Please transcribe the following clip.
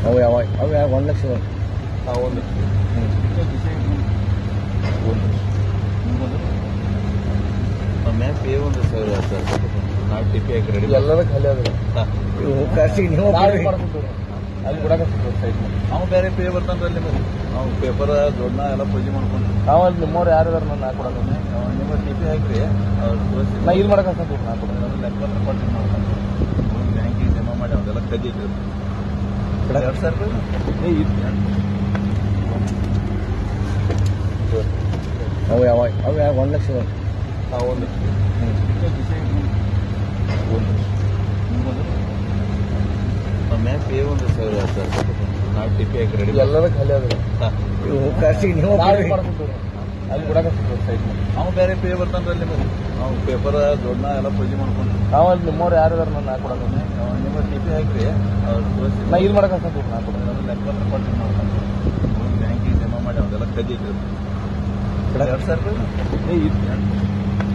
ಅವು ಯಾವ 1 ಲಕ್ಷ ಒಂದು ಮ್ಯಾಪ್ ಪೇ ಒಂದು ಸಾವಿರ ಸರ್ ನಾವು ಟಿಪಿ ಹಾಕಿ ರೆಡಿ ಎಲ್ಲದ ಖಾಲಿ ಅದ ಖರ್ಚಿಗೆ ನೀವು ಅಲ್ಲಿ ಕೊಡಕ ಸೈಟ್ ನಾವು ಬೇರೆ ಪೇ ಬರ್ತಾನ್ರಿ ನಿಮಗೆ ನಾವು ಪೇಪರ್ ದೊಡ್ಡ ಎಲ್ಲ ಪೂಜೆ ಮಾಡ್ಕೊಂಡು ನಾವು ಅಲ್ಲಿ ನಿಮ್ಮವ್ರು ಯಾರು ಇದಾರೆ ನಾನು ಕೊಡಕ ನಿಮ್ಮ ಟಿಪಿ ಹಾಕ್ರಿ ನಾ ಇಲ್ಲಿ ಮಾಡಕ ನಾ ಕೊಡ ಲೆಕ್ಕ ಕೊಟ್ಟು ಮಾಡ್ಕೊಂಡು ಬ್ಯಾಂಕಿಗೆ ಜಮಾ ಮಾಡಿ ಅವೆಲ್ಲ ಕದ್ದಿತ್ತು 2,000 ರೂಪಾಯಿ ಅವು ಯಾವ 1 ಲಕ್ಷ ಒಂದು ಮ್ಯಾಪ್ ಪೇ ಒಂದು ಸಾವಿರ ಸರ್ ನಾವು ಟಿಪಿ ಹಾಕಿ ರೆಡಿ ಎಲ್ಲದ ಖಾಲಿ ಅದ ಖರ್ಚಿಗೆ ನೀವು ಅಲ್ಲಿ ಕೊಡಕ ಸೈಟ್ ನಾವು ಬೇರೆ ಪೇ ಬರ್ತಾನ್ರಿ ನಿಮಗೆ ನಾವು ಪೇಪರ್ ದೊಡ್ಡ ಎಲ್ಲ ಪೂಜೆ ಮಾಡ್ಕೊಂಡು ನಾವು ಅಲ್ಲಿ ನಿಮ್ಮವ್ರು ಯಾರು ಇದಾರೆ ನಾನು ಕೊಡಕ ನಿಮ್ಮ ಟಿಪಿ ಹಾಕ್ರಿ ನಾ ಇಲ್ಲಿ ಮಾಡಕ ನಾ ಕೊಡ ಲೆಕ್ಕ ಕೊಟ್ಟು ಮಾಡ್ಕೊಂಡು ಬ್ಯಾಂಕಿಗೆ ಜಮಾ ಮಾಡಿ ಅವೆಲ್ಲ ಕದ್ದಿತ್ತು 2,000 ರೂಪಾಯಿ